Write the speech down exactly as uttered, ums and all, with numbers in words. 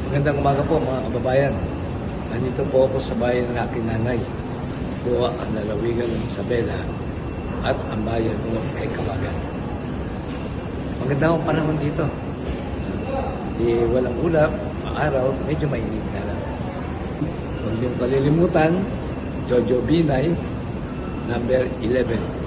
Magandang umaga po mga kababayan. Nandito po ako sa bayan ng aking nanay. Po ang lalawigan ng Isabela at ang bayan ng Ekawagan. Maganda akong panahon dito. Di walang ulap, araw, medyo mainit na lang. Huwag niyong kalilimutan, Jojo Binay, number eleven.